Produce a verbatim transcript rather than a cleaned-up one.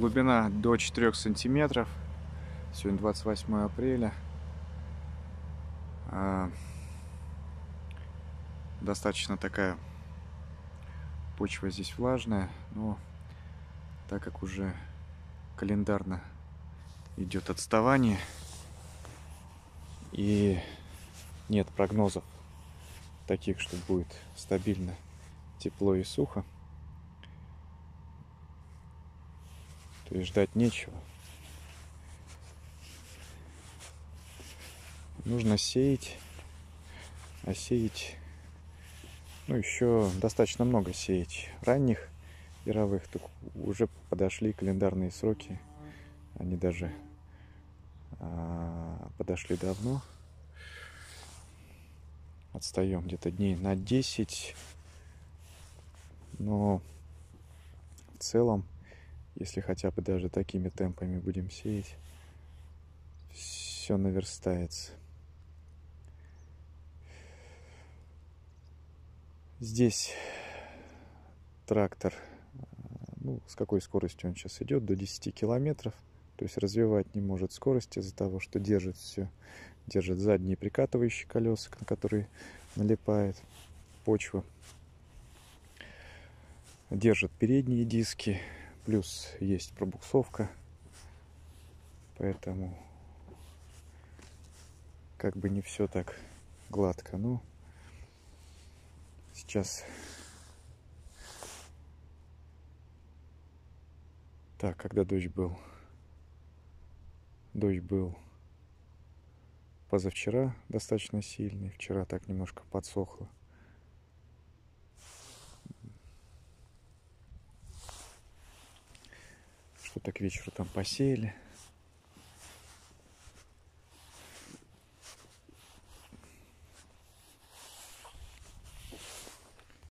глубина до четырёх сантиметров. Сегодня двадцать восьмое апреля. Достаточно такая почва здесь влажная, но так как уже календарно идет отставание и нет прогнозов таких, что будет стабильно тепло и сухо, то есть ждать нечего. Нужно сеять, а сеять, ну, еще достаточно много сеять ранних яровых, так уже подошли календарные сроки, они даже а, подошли давно. Отстаем где-то дней на десять, но в целом, если хотя бы даже такими темпами будем сеять, все наверстается. Здесь трактор, ну, с какой скоростью он сейчас идет, до десяти километров, то есть развивать не может скорость из-за того, что держит все, держит задние прикатывающие колеса, на которые налипает почва, держит передние диски, плюс есть пробуксовка, поэтому как бы не все так гладко. Ну, сейчас так, когда дождь был? Дождь был позавчера достаточно сильный, вчера так немножко подсохло. Что-то к вечеру там посеяли.